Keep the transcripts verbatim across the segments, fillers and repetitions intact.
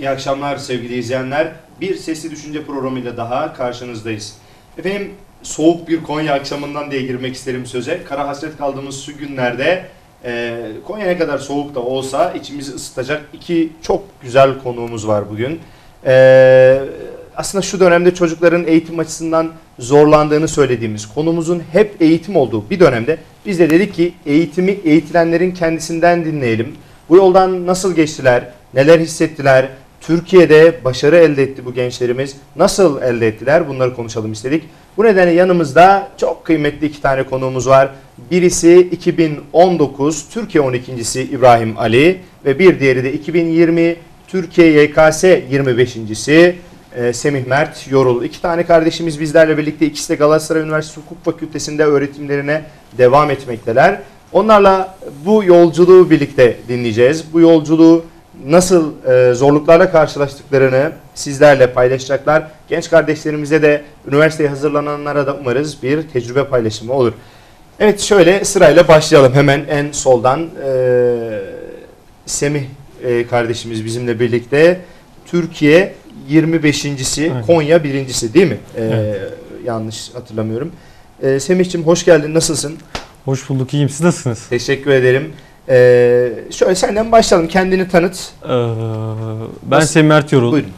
İyi akşamlar sevgili izleyenler. Bir Sesli Düşünce programıyla daha karşınızdayız. Efendim, soğuk bir Konya akşamından diye girmek isterim söze. Kara hasret kaldığımız şu günlerde e, Konya ne kadar soğuk da olsa içimizi ısıtacak iki çok güzel konuğumuz var bugün. E, aslında şu dönemde çocukların eğitim açısından zorlandığını söylediğimiz, konumuzun hep eğitim olduğu bir dönemde biz de dedik ki eğitimi eğitilenlerin kendisinden dinleyelim. Bu yoldan nasıl geçtiler, neler hissettiler, Türkiye'de başarı elde etti bu gençlerimiz, nasıl elde ettiler, bunları konuşalım istedik. Bu nedenle yanımızda çok kıymetli iki tane konuğumuz var. Birisi iki bin on dokuz Türkiye on ikincisi İbrahim Ali ve bir diğeri de iki bin yirmi Türkiye Y K S yirmi beşincisi e, Semih Mert Yorul. İki tane kardeşimiz bizlerle birlikte, ikisi de Galatasaray Üniversitesi Hukuk Fakültesi'nde öğretimlerine devam etmekteler. Onlarla bu yolculuğu birlikte dinleyeceğiz. Bu yolculuğu nasıl e, zorluklarla karşılaştıklarını sizlerle paylaşacaklar. Genç kardeşlerimize de, üniversiteye hazırlananlara da umarız bir tecrübe paylaşımı olur. Evet, şöyle sırayla başlayalım. Hemen en soldan e, Semih e, kardeşimiz bizimle birlikte. Türkiye yirmi beşincisi, aynen. Konya birincisi değil mi? E, evet. Yanlış hatırlamıyorum. E, Semih'ciğim hoş geldin. Nasılsın? Hoş bulduk. İyiyim. Siz nasılsınız? Teşekkür ederim. Ee, şöyle senden başlayalım. Kendini tanıt. Ee, ben Semih Mert Yorul. Buyurun.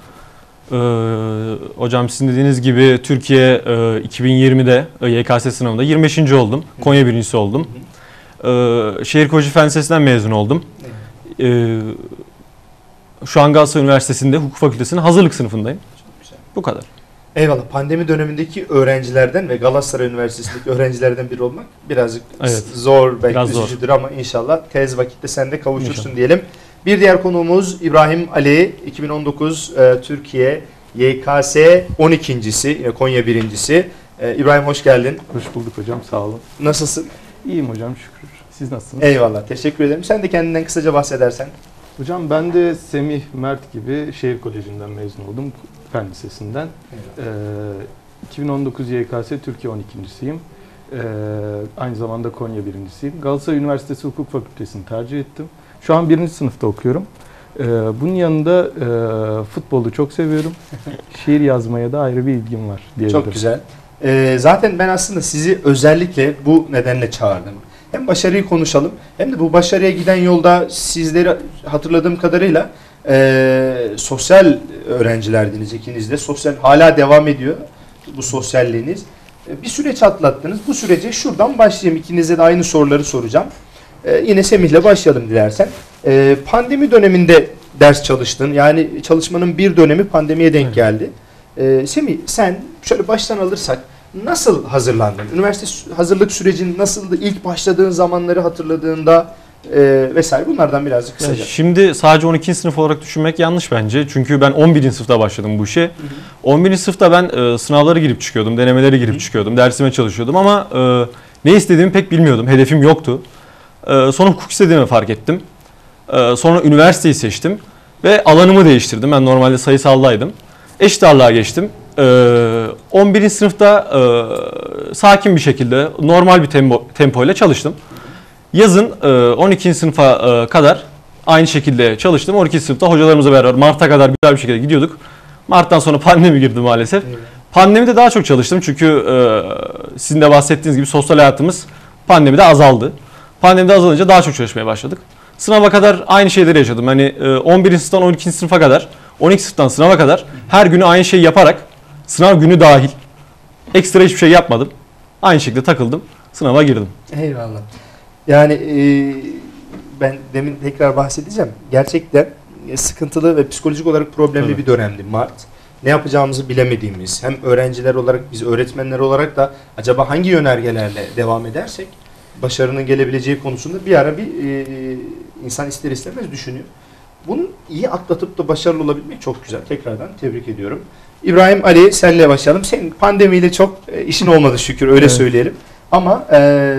Ee, hocam sizin dediğiniz gibi Türkiye e, iki bin yirmide e, Y K S sınavında yirmi beşinci oldum. Hı. Konya birincisi oldum. Hı hı. Ee, Şehir Ekoloji Fen Lisesi'nden mezun oldum. Ee, şu an Galatasaray Üniversitesi'nde Hukuk Fakültesi'nin hazırlık sınıfındayım. Çok güzel. Bu kadar. Eyvallah. Pandemi dönemindeki öğrencilerden ve Galatasaray Üniversitesi'ndeki öğrencilerden biri olmak birazcık evet. zor, belki Biraz üzücüdür zor. Ama inşallah tez vakitte sen de kavuşursun inşallah. Diyelim. Bir diğer konuğumuz İbrahim Ali, iki bin on dokuz e, Türkiye Y K S on ikincisi, Konya birincisi. E, İbrahim hoş geldin. Hoş bulduk hocam, sağ olun. Nasılsın? İyiyim hocam, şükür. Siz nasılsınız? Eyvallah, teşekkür ederim. Sen de kendinden kısaca bahsedersen. Hocam ben de Semih Mert gibi Şehir Koleji'nden mezun oldum. Fen Lisesi'nden. Ee, iki bin on dokuz Y K S Türkiye on ikincisiyim. Ee, aynı zamanda Konya birincisiyim. Galatasaray Üniversitesi Hukuk Fakültesi'ni tercih ettim. Şu an birinci sınıfta okuyorum. Ee, bunun yanında e, futbolu çok seviyorum. Şiir yazmaya da ayrı bir ilgim var diyebilirim. Çok güzel. Ee, zaten ben aslında sizi özellikle bu nedenle çağırdım. Hem başarıyı konuşalım hem de bu başarıya giden yolda sizleri hatırladığım kadarıyla e, sosyal öğrencilerdiniz ikiniz de. Sosyal hala devam ediyor bu sosyalliğiniz. E, bir süreç atlattınız. Bu sürece şuradan başlayayım. İkinize de aynı soruları soracağım. E, yine Semih'le başlayalım dilersen. E, pandemi döneminde ders çalıştın. Yani çalışmanın bir dönemi pandemiye denk geldi. E, Semih, sen şöyle baştan alırsak nasıl hazırlandın? Üniversite hazırlık sürecin nasıldı? İlk başladığın zamanları hatırladığında e, vesaire, bunlardan birazcık kısaca. Şimdi sadece on ikinci sınıf olarak düşünmek yanlış bence. Çünkü ben on birinci sınıfta başladım bu işe. Hı hı. on birinci sınıfta ben e, sınavlara girip çıkıyordum, denemelere girip hı hı. çıkıyordum, dersime çalışıyordum ama e, ne istediğimi pek bilmiyordum. Hedefim yoktu. E, sonra hukuk istediğimi fark ettim. E, sonra üniversiteyi seçtim ve alanımı değiştirdim. Ben normalde sayısaldaydım. Eşit ağırlığa geçtim. on birinci sınıfta e, sakin bir şekilde normal bir tempo, tempo ile çalıştım. Yazın e, on ikinci sınıfa e, kadar aynı şekilde çalıştım. on ikinci sınıfta hocalarımızla beraber Mart'a kadar güzel bir şekilde gidiyorduk. Mart'tan sonra pandemi girdi maalesef. Evet. Pandemide daha çok çalıştım çünkü e, sizin de bahsettiğiniz gibi sosyal hayatımız pandemide azaldı. Pandemide azalınca daha çok çalışmaya başladık. Sınava kadar aynı şeyleri yaşadım. Hani e, on birinci sınıftan on ikinci sınıfa kadar, on iki sınıftan sınava kadar her günü aynı şeyi yaparak, sınav günü dahil ekstra hiçbir şey yapmadım. Aynı şekilde takıldım. Sınava girdim. Eyvallah. Yani e, ben demin tekrar bahsedeceğim. Gerçekten sıkıntılı ve psikolojik olarak problemli evet. bir dönemdi Mart. Ne yapacağımızı bilemediğimiz, hem öğrenciler olarak biz öğretmenler olarak da acaba hangi yönergelerle devam edersek başarının gelebileceği konusunda bir ara bir e, insan ister istemez düşünüyor. Bunu iyi atlatıp da başarılı olabilmek çok güzel. Tekrardan tebrik ediyorum. İbrahim Ali, senle başlayalım. Senin pandemiyle çok e, işin olmadı şükür, öyle evet. söyleyelim. Ama e,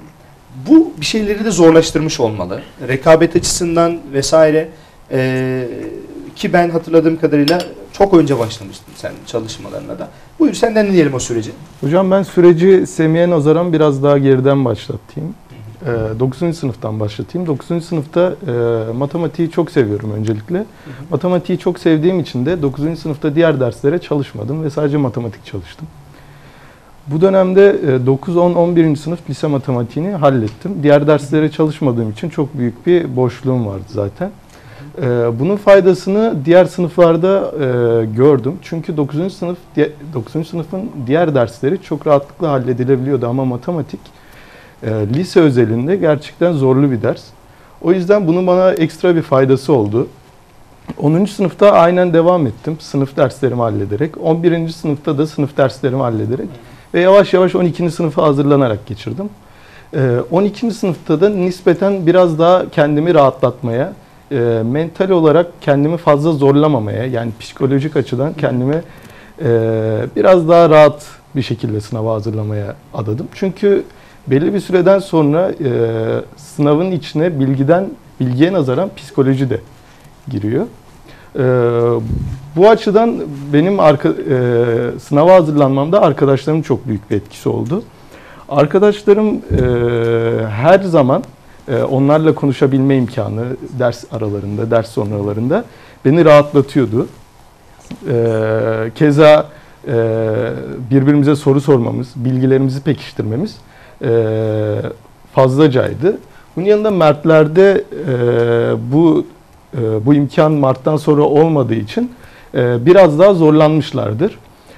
bu bir şeyleri de zorlaştırmış olmalı. Rekabet açısından vesaire e, ki ben hatırladığım kadarıyla çok önce başlamıştın sen çalışmalarına da. Buyur, senden ne diyelim o süreci? Hocam ben süreci Semih'e nazaran biraz daha geriden başlatayım. E, dokuzuncu sınıftan başlatayım. dokuzuncu sınıfta e, matematiği çok seviyorum öncelikle. Hı hı. Matematiği çok sevdiğim için de dokuzuncu sınıfta diğer derslere çalışmadım ve sadece matematik çalıştım. Bu dönemde dokuz, on, on birinci sınıf lise matematiğini hallettim. Diğer derslere çalışmadığım için çok büyük bir boşluğum vardı zaten. Bunun faydasını diğer sınıflarda gördüm. Çünkü dokuzuncu sınıf dokuzuncu sınıfın diğer dersleri çok rahatlıkla halledilebiliyordu ama matematik lise özelinde gerçekten zorlu bir ders. O yüzden bunun bana ekstra bir faydası oldu. onuncu sınıfta aynen devam ettim. Sınıf derslerimi hallederek. on birinci sınıfta da sınıf derslerimi hallederek. Ve yavaş yavaş on ikinci sınıfa hazırlanarak geçirdim. on ikinci sınıfta da nispeten biraz daha kendimi rahatlatmaya, mental olarak kendimi fazla zorlamamaya, yani psikolojik açıdan kendimi biraz daha rahat bir şekilde sınava hazırlamaya adadım. Çünkü belli bir süreden sonra sınavın içine bilgiden, bilgiye nazaran psikoloji de giriyor. Ee, bu açıdan benim arka, e, sınava hazırlanmamda arkadaşlarımın çok büyük bir etkisi oldu. Arkadaşlarım e, her zaman e, onlarla konuşabilme imkanı ders aralarında, ders sonralarında beni rahatlatıyordu. E, keza e, birbirimize soru sormamız, bilgilerimizi pekiştirmemiz e, fazlacaydı. Bunun yanında Mertler'de e, bu Bu imkan Mart'tan sonra olmadığı için biraz daha zorlanmışlardır.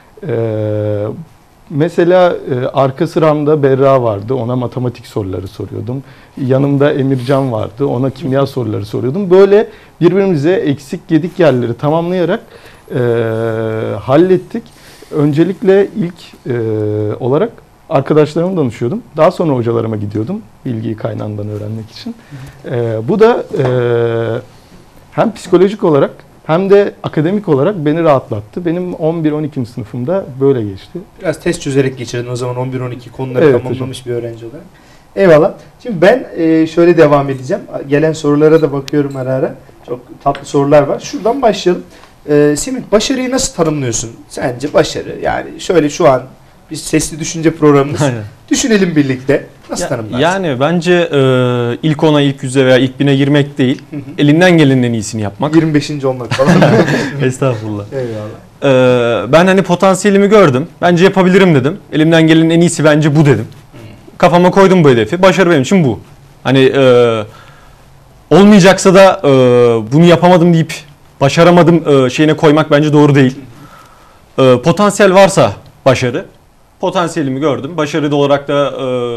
Mesela arka sıramda Berra vardı, ona matematik soruları soruyordum. Yanımda Emircan vardı, ona kimya soruları soruyordum. Böyle birbirimize eksik gedik yerleri tamamlayarak hallettik. Öncelikle ilk olarak arkadaşlarıma danışıyordum. Daha sonra hocalarıma gidiyordum bilgiyi kaynağından öğrenmek için. Bu da hem psikolojik olarak hem de akademik olarak beni rahatlattı. Benim on bir on ikinci sınıfımda böyle geçti. Biraz test çözerek geçirdin o zaman on bir on iki konuları Evet, tamamlamış hocam. bir öğrenci olarak. Eyvallah. Şimdi ben e, şöyle devam edeceğim. Gelen sorulara da bakıyorum ara ara. Çok tatlı sorular var. Şuradan başlayalım. E, Semih, başarıyı nasıl tanımlıyorsun? Sence başarı, yani şöyle şu an biz sesli düşünce programımız. Aynen. Düşünelim birlikte. Nasıl Ya, tanımlarsın? yani bence e, ilk ona, ilk yüze veya ilk bine girmek değil, Hı hı. elinden gelenin en iyisini yapmak. yirmi beşinci olmak falan. Estağfurullah. Eyvallah. E, ben hani potansiyelimi gördüm. Bence yapabilirim dedim. Elimden gelenin en iyisi bence bu dedim. Kafama koydum bu hedefi. Başarı benim için bu. Hani e, olmayacaksa da e, bunu yapamadım deyip başaramadım e, şeyine koymak bence doğru değil. E, potansiyel varsa başarı. Potansiyelimi gördüm. Başarılı olarak da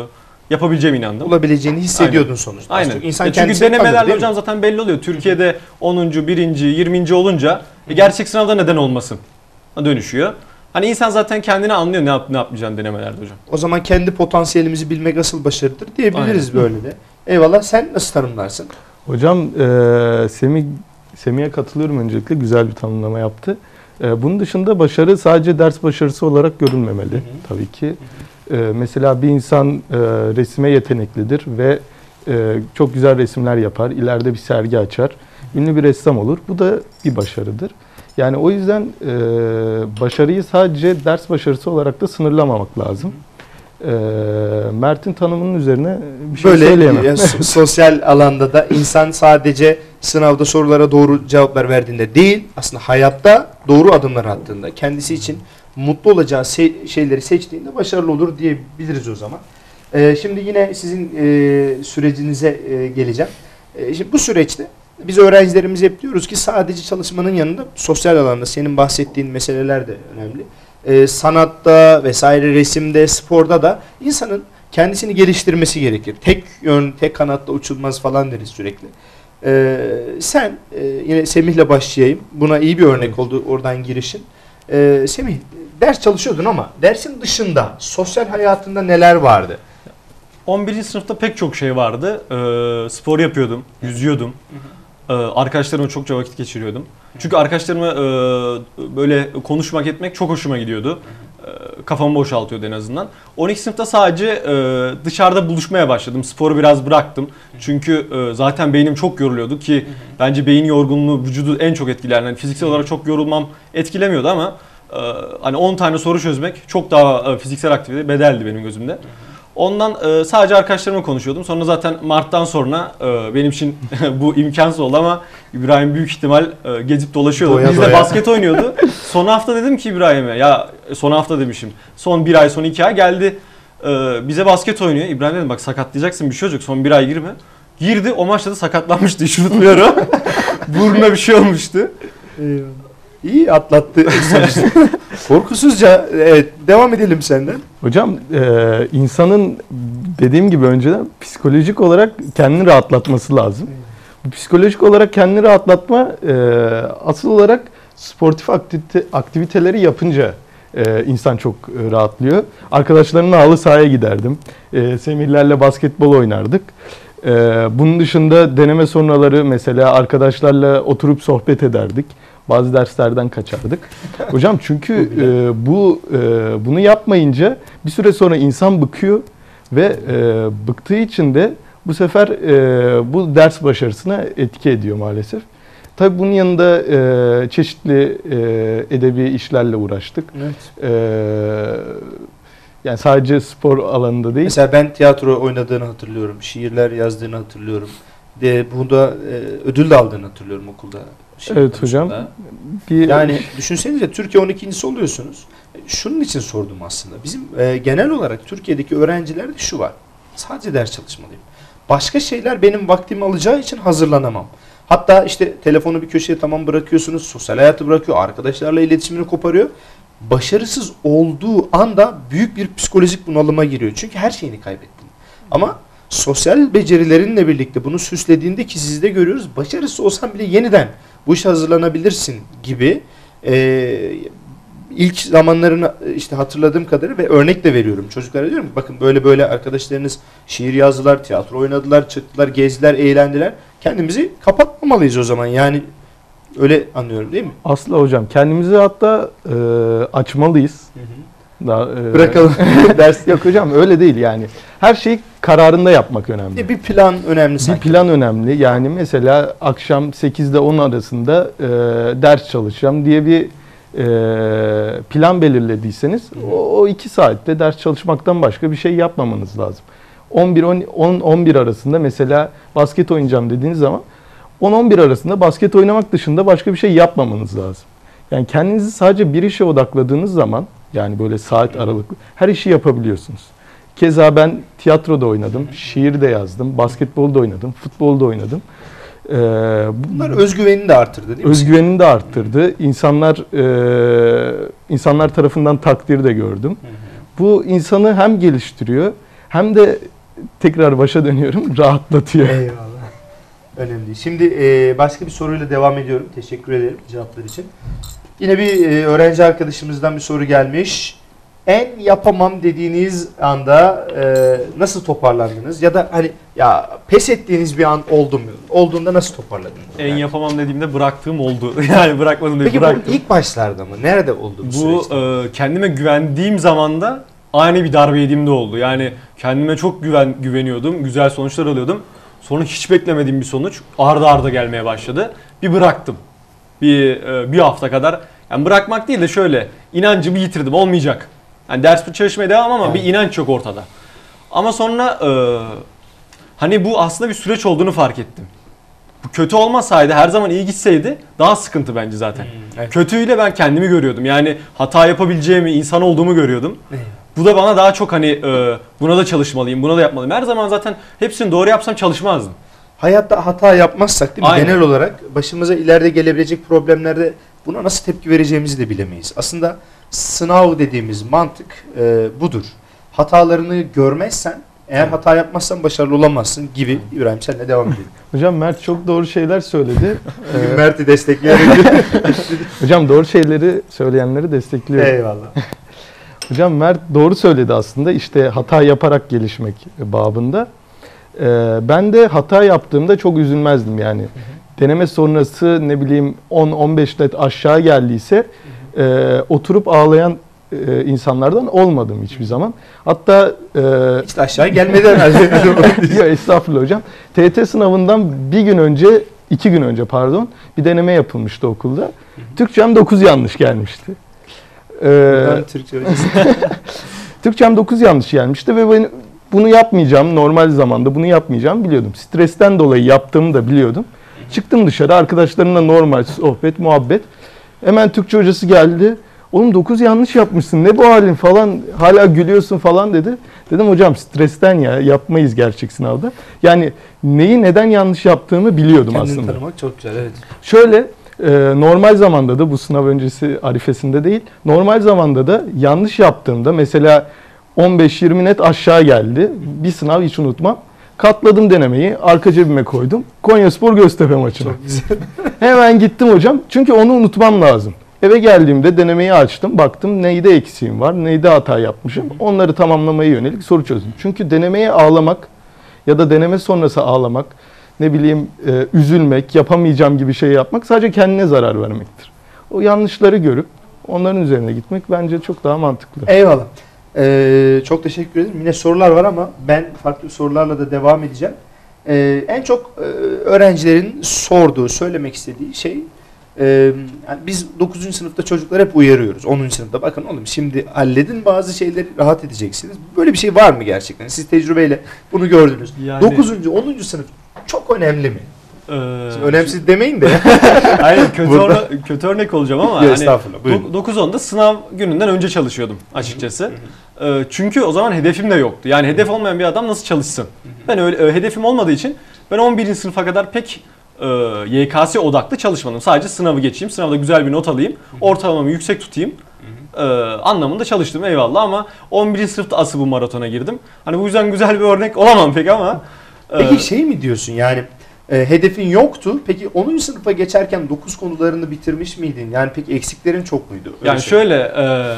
e, yapabileceğime inandım. Olabileceğini hissediyordun Aynen. sonuçta. Aynen. Çünkü insan E çünkü kendisini tanır, denemelerle değil mi? hocam zaten belli oluyor. Türkiye'de onuncu, birinci, yirminci olunca e, gerçek sınavda neden olmasın dönüşüyor. Hani insan zaten kendini anlıyor ne, yap, ne yapmayacağını denemelerde hocam. O zaman kendi potansiyelimizi bilmek asıl başarıdır diyebiliriz. Aynen. Böyle de. Eyvallah. Sen nasıl tanımlarsın? Hocam e, Semih, Semih'e katılıyorum öncelikle. Güzel bir tanımlama yaptı. E, bunun dışında başarı sadece ders başarısı olarak görülmemeli. Hı hı. Tabii ki. Hı hı. E, mesela bir insan e, resime yeteneklidir ve e, çok güzel resimler yapar. İleride bir sergi açar. Ünlü bir ressam olur. Bu da bir başarıdır. Yani o yüzden e, başarıyı sadece ders başarısı olarak da sınırlamamak lazım. E, Mert'in tanımının üzerine bir şey Böyle söyleyemem. e, sosyal alanda da insan sadece sınavda sorulara doğru cevaplar verdiğinde değil, aslında hayatta doğru adımlar attığında, kendisi için mutlu olacağı se- şeyleri seçtiğinde başarılı olur diyebiliriz o zaman. E, şimdi yine sizin e, sürecinize e, geleceğim. E, şimdi bu süreçte biz öğrencilerimize hep diyoruz ki sadece çalışmanın yanında sosyal alanda senin bahsettiğin meseleler de önemli. Ee, sanatta vesaire, resimde, sporda da insanın kendisini geliştirmesi gerekir. Tek yön, tek kanatta uçulmaz falan deriz sürekli. Ee, sen e, yine Semih'le başlayayım. Buna iyi bir örnek Evet. oldu oradan girişin. Ee, Semih, ders çalışıyordun ama dersin dışında sosyal hayatında neler vardı? on birinci sınıfta pek çok şey vardı. Ee, spor yapıyordum, yüzüyordum. Ee, arkadaşlarımla çokça vakit geçiriyordum. Çünkü arkadaşlarımla e, böyle konuşmak etmek çok hoşuma gidiyordu. E, kafamı boşaltıyordu en azından. on iki sınıfta sadece e, dışarıda buluşmaya başladım. Sporu biraz bıraktım. Çünkü e, zaten beynim çok yoruluyordu ki bence beyin yorgunluğu vücudu en çok etkiler. Yani fiziksel olarak çok yorulmam etkilemiyordu ama e, hani on tane soru çözmek çok daha e, fiziksel aktivite bedeldi benim gözümde. Ondan e, sadece arkadaşlarımla konuşuyordum. Sonra zaten Mart'tan sonra e, benim için bu imkansız oldu ama İbrahim büyük ihtimal e, gezip dolaşıyordu. Doya Biz de doya. basket oynuyordu. Son hafta dedim ki İbrahim'e, ya son hafta demişim. Son bir ay, son iki ay geldi. E, bize basket oynuyor. İbrahim dedim bak sakatlayacaksın bir çocuk. Son bir ay girme. Girdi. O maçta da sakatlanmıştı. Hiç unutmuyorum. Burnuna bir şey olmuştu. Eyvallah. İyi atlattı sonuçta. Korkusuzca evet, devam edelim senden. Hocam e, insanın dediğim gibi önceden psikolojik olarak kendini rahatlatması lazım. Bu psikolojik olarak kendini rahatlatma e, asıl olarak sportif aktivite, aktiviteleri yapınca e, insan çok e, rahatlıyor. Arkadaşlarımla halı sahaya giderdim. E, Semihlerle basketbol oynardık. E, bunun dışında deneme sonraları mesela arkadaşlarla oturup sohbet ederdik. Bazı derslerden kaçardık. Hocam çünkü e, bu e, bunu yapmayınca bir süre sonra insan bıkıyor ve e, bıktığı için de bu sefer e, bu ders başarısına etki ediyor maalesef. Tabii bunun yanında e, çeşitli e, edebi işlerle uğraştık. Evet. E, yani sadece spor alanında değil. Mesela ben tiyatro oynadığını hatırlıyorum. Şiirler yazdığını hatırlıyorum. De bunda e, ödül de aldığını hatırlıyorum okulda. Şiir Evet hocam. konusunda. Bir, Yani düşünsenize Türkiye on ikincisi oluyorsunuz. Şunun için sordum aslında. Bizim e, genel olarak Türkiye'deki öğrencilerde şu var. Sadece ders çalışmalıyım. Başka şeyler benim vaktimi alacağı için hazırlanamam. Hatta işte telefonu bir köşeye tamam bırakıyorsunuz. Sosyal hayatı bırakıyor. Arkadaşlarla iletişimini koparıyor. Başarısız olduğu anda büyük bir psikolojik bunalıma giriyor. Çünkü her şeyini kaybettin. Ama sosyal becerilerinle birlikte bunu süslediğinde ki siz de görüyoruz. Başarısız olsan bile yeniden bu işe hazırlanabilirsin gibi e, ilk zamanlarını işte hatırladığım kadarıyla ve örnek de veriyorum. Çocuklara diyorum ki bakın böyle böyle arkadaşlarınız şiir yazdılar, tiyatro oynadılar, çıktılar, gezdiler, eğlendiler. Kendimizi kapatmamalıyız o zaman. Yani öyle anlıyorum değil mi? Aslı hocam kendimizi hatta e, açmalıyız. Hı hı. Daha, e, Bırakalım ders. Yok hocam öyle değil yani. Her şeyi kararında yapmak önemli. Bir plan önemli sanki. Bir plan önemli. Yani mesela akşam sekizde on arasında e, ders çalışacağım diye bir e, plan belirlediyseniz o, o iki saatte ders çalışmaktan başka bir şey yapmamanız lazım. on bir on on bir arasında mesela basket oynayacağım dediğiniz zaman on on bir arasında basket oynamak dışında başka bir şey yapmamanız lazım. Yani kendinizi sadece bir işe odakladığınız zaman yani böyle saat aralıklı her işi yapabiliyorsunuz. Keza ben tiyatroda oynadım, şiir de yazdım, basketbol da oynadım, futbol da oynadım. Ee, Bunlar özgüvenini de artırdı değil mi? Özgüvenini de arttırdı. İnsanlar e, insanlar tarafından takdir de gördüm. Hı hı. Bu insanı hem geliştiriyor hem de tekrar başa dönüyorum rahatlatıyor. Eyvallah. Önemli değil. Şimdi e, başka bir soruyla devam ediyorum. Teşekkür ederim cevaplar için. Yine bir e, öğrenci arkadaşımızdan bir soru gelmiş. En yapamam dediğiniz anda e, nasıl toparlandınız? Ya da hani ya pes ettiğiniz bir an oldu mu? Olduğunda nasıl toparladınız? En Yani? yapamam dediğimde bıraktığım oldu. Yani bırakmadım değil, Peki bıraktım. bu ilk başlarda mı? Nerede oldu bu, Bu süreçte? e, kendime güvendiğim zamanda ani bir darbe yediğimde oldu. Yani kendime çok güven güveniyordum, güzel sonuçlar alıyordum. Sonra hiç beklemediğim bir sonuç arda arda gelmeye başladı. Bir bıraktım. Bir e, bir hafta kadar. Yani bırakmak değil de şöyle inancımı yitirdim. Olmayacak. Yani ders çalışmaya devam ama Evet. bir inanç yok ortada. Ama sonra e, hani bu aslında bir süreç olduğunu fark ettim. Bu kötü olmasaydı, her zaman iyi gitseydi daha sıkıntı bence zaten. Hmm, evet. Kötüyle ben kendimi görüyordum. Yani hata yapabileceğimi, insan olduğumu görüyordum. Evet. Bu da bana daha çok hani e, buna da çalışmalıyım, buna da yapmalıyım. Her zaman zaten hepsini doğru yapsam çalışmazdım. Hayatta hata yapmazsak değil mi? Aynen. Genel olarak başımıza ileride gelebilecek problemlerde buna nasıl tepki vereceğimizi de bilemeyiz. Aslında sınav dediğimiz mantık e, budur. Hatalarını görmezsen, eğer hata yapmazsan başarılı olamazsın gibi. İbrahim senle devam edelim. Hocam Mert çok doğru şeyler söyledi. Bugün Ee, Mert'i destekleyerek. hocam doğru şeyleri söyleyenleri destekliyor. Eyvallah. Hocam Mert doğru söyledi aslında. İşte hata yaparak gelişmek babında. Ee, ben de hata yaptığımda çok üzülmezdim yani. Hı hı. Deneme sonrası ne bileyim on on beş net aşağı geldiyse hı hı. E, oturup ağlayan e, insanlardan olmadım hiçbir zaman. Hatta e, hiç de aşağı gelmedi herhalde. ya estağfurullah hocam. T Y T sınavından bir gün önce, iki gün önce pardon, bir deneme yapılmıştı okulda. Hı hı. Türkçem dokuz yanlış gelmişti. Ben Türkçe hocası. Türkçem dokuz yanlış gelmişti ve benim bunu yapmayacağım, normal zamanda bunu yapmayacağım biliyordum. Stresten dolayı yaptığımı da biliyordum. Çıktım dışarı, arkadaşlarımla normal sohbet, muhabbet. Hemen Türkçe hocası geldi. Oğlum dokuz yanlış yapmışsın, ne bu halin falan, hala gülüyorsun falan dedi. Dedim hocam stresten ya, yapmayız gerçek sınavda. Yani neyi neden yanlış yaptığımı biliyordum Kendini aslında. tanımak çok güzel, evet. Şöyle, e, normal zamanda da bu sınav öncesi arifesinde değil, normal zamanda da yanlış yaptığımda mesela on beş yirmi net aşağı geldi. Bir sınav hiç unutmam. Katladım denemeyi, arka cebime koydum. Konyaspor Göztepe maçına. Çok güzel. Hemen gittim hocam. Çünkü onu unutmam lazım. Eve geldiğimde denemeyi açtım. Baktım neyde eksiğim var, neyde hata yapmışım. Onları tamamlamaya yönelik soru çözdüm. Çünkü denemeye ağlamak ya da deneme sonrası ağlamak, ne bileyim e, üzülmek, yapamayacağım gibi şey yapmak sadece kendine zarar vermektir. O yanlışları görüp onların üzerine gitmek bence çok daha mantıklı. Eyvallah. Ee, çok teşekkür ederim. Yine sorular var ama ben farklı sorularla da devam edeceğim. Ee, en çok e, öğrencilerin sorduğu, söylemek istediği şey, e, yani biz dokuzuncu sınıfta çocuklar hep uyarıyoruz. onuncu sınıfta bakın oğlum şimdi halledin bazı şeyleri, rahat edeceksiniz. Böyle bir şey var mı gerçekten? Siz tecrübeyle bunu gördünüz. Yani- dokuzuncu onuncu sınıf çok önemli mi? Ee, Şimdi önemsiz demeyin de. Aynen kötü, Burada- orna- kötü örnek olacağım ama Yok, hani estağfurullah, buyurun. dokuz onda sınav gününden önce çalışıyordum açıkçası. Ee, çünkü o zaman hedefim de yoktu. Yani hedef olmayan bir adam nasıl çalışsın? Ben öyle e, hedefim olmadığı için ben on birinci sınıfa kadar pek e, Y K S odaklı çalışmadım. Sadece sınavı geçeyim, sınavda güzel bir not alayım, ortalamamı yüksek tutayım. e, anlamında çalıştım eyvallah ama on birinci sınıfta asıl bu maratona girdim. Hani bu yüzden güzel bir örnek olamam pek ama. e, Peki şey mi diyorsun yani e, hedefin yoktu. Peki onuncu sınıfa geçerken dokuz konularını bitirmiş miydin? Yani peki eksiklerin çok muydu? Öyle Yani söyleyeyim. şöyle e,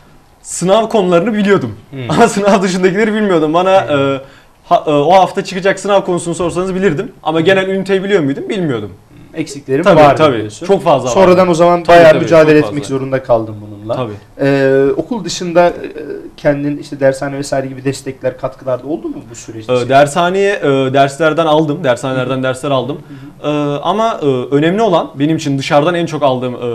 sınav konularını biliyordum Hmm. ama sınav dışındakileri bilmiyordum. Bana e, ha- e, o hafta çıkacak sınav konusunu sorsanız bilirdim ama genel üniteyi biliyor muydum? Bilmiyordum. eksiklerim Tabii vardı tabii. diyorsun. Çok fazla var. Sonradan o zaman Tabii, bayağı tabii, mücadele çok etmek fazla. zorunda kaldım bununla. Tabii. Ee, okul dışında e, kendin işte dershane vesaire gibi destekler, katkılar da oldu mu bu süreçte? E, dershaneye e, derslerden aldım. Dershanelerden dersler aldım. E, ama e, önemli olan benim için dışarıdan en çok aldığım e,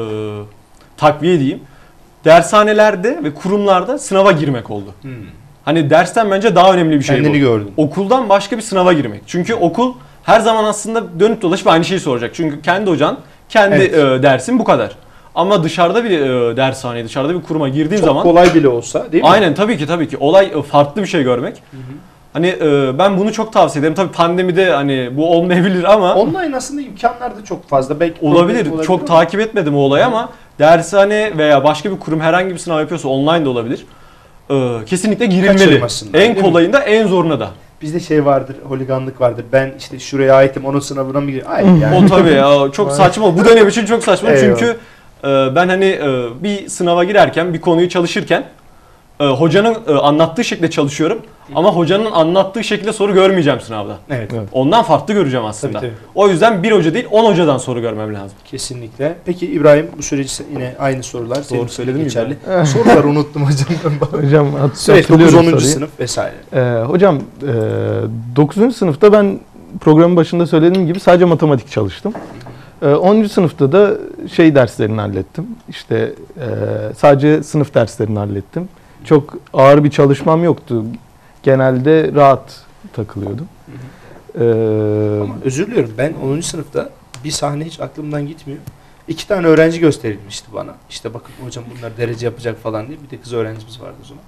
takviye diyeyim. Dershanelerde ve kurumlarda sınava girmek oldu. Hmm. Hani dersten bence daha önemli bir şey Kendini bu. gördün. Okuldan başka bir sınava girmek. Çünkü okul her zaman aslında dönüp dolaşıp aynı şeyi soracak. Çünkü kendi hocan, kendi Evet. e, dersin bu kadar. Ama dışarıda bir e, dershaneye, dışarıda bir kuruma girdiğin Çok zaman kolay bile olsa değil mi? aynen tabii ki tabii ki olay e, farklı bir şey görmek. Hani e, ben bunu çok tavsiye ederim. Tabii pandemide hani bu olmayabilir ama Online aslında imkanlar da çok fazla. Belki olabilir. problem Çok ama- takip etmedim o olayı ama dershane veya başka bir kurum herhangi bir sınav yapıyorsa online de olabilir. E, kesinlikle girilmeli. Kaçırmasınlar, En değil mi? kolayında en zoruna da. Bizde şey vardır, holiganlık vardır. Ben işte şuraya aitim, onun sınavına mı gireyim? Hayır yani. O tabii ya çok saçma. Bu dönem için çok saçma Eyvallah. çünkü e, ben hani e, bir sınava girerken, bir konuyu çalışırken e, hocanın e, anlattığı şekilde çalışıyorum ama hocanın anlattığı şekilde soru görmeyeceğim sınavda. Evet. Evet. Ondan farklı göreceğim aslında. Tabii, tabii. O yüzden bir hoca değil on hocadan soru görmem lazım. Kesinlikle. Peki İbrahim, bu süreci yine aynı sorular. Senin için söyledim mi geçerli. Soruları unuttum hocam. Hocam hat- Süreç hatırlıyorum dokuz onuncu soruyu. sınıf vesaire. Ee, hocam e, dokuzuncu sınıfta ben programın başında söylediğim gibi sadece matematik çalıştım. E, onuncu sınıfta da şey derslerini hallettim. İşte e, sadece sınıf derslerini hallettim. Çok ağır bir çalışmam yoktu. Genelde rahat takılıyordum. Ee, Ama özür diliyorum, ben onuncu sınıfta bir sahne hiç aklımdan gitmiyor. İki tane öğrenci gösterilmişti bana. İşte bakın hocam bunlar derece yapacak falan diye. Bir de kız öğrencimiz vardı o zaman.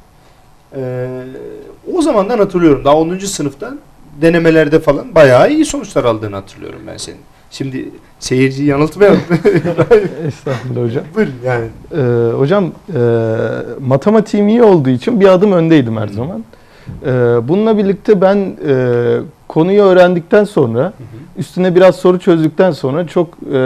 Ee, o zamandan hatırlıyorum. Daha onuncu sınıftan denemelerde falan bayağı iyi sonuçlar aldığını hatırlıyorum ben senin. Şimdi seyirciyi yanıltmayalım. Estağfurullah hocam. Buyurun yani. Ee, hocam e, matematiğim iyi olduğu için bir adım öndeydim her zaman. Ee, bununla birlikte ben e, konuyu öğrendikten sonra, üstüne biraz soru çözdükten sonra çok e,